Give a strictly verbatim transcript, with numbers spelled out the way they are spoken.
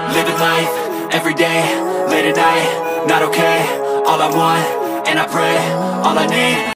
Living life, everyday, late at night, not okay. All I want, and I pray, all I need